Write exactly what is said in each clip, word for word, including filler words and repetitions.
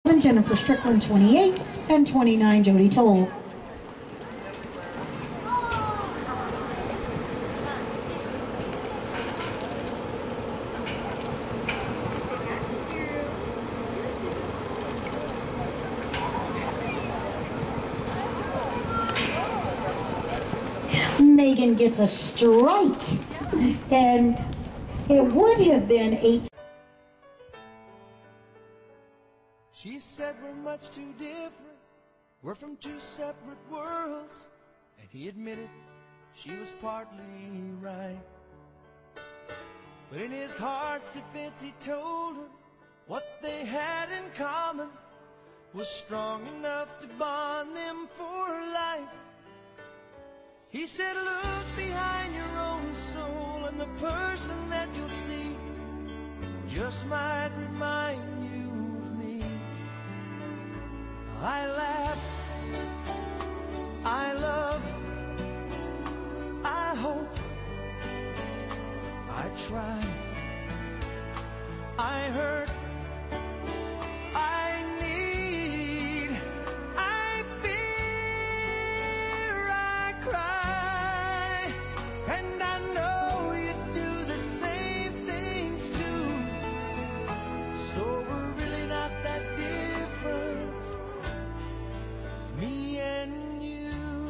Jennifer Strickland, twenty-eight, and twenty-nine, Jody Toll. Megan gets a strike, and it would have been eight. She said we're much too different, we're from two separate worlds, and he admitted she was partly right. But in his heart's defense he told her what they had in common was strong enough to bond them for life. He said, look behind your own soul, and the person that you'll see just might remind you of me. I laugh, I love, I hope, I try, I hurt, I need, I fear, I cry, and I know you do the same things too. So we're really not that different, me and you.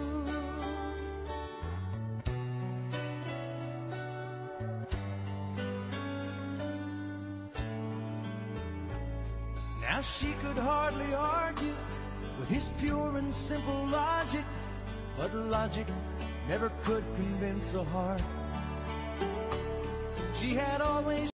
Now she could hardly argue with his pure and simple logic, but logic never could convince a heart. She had always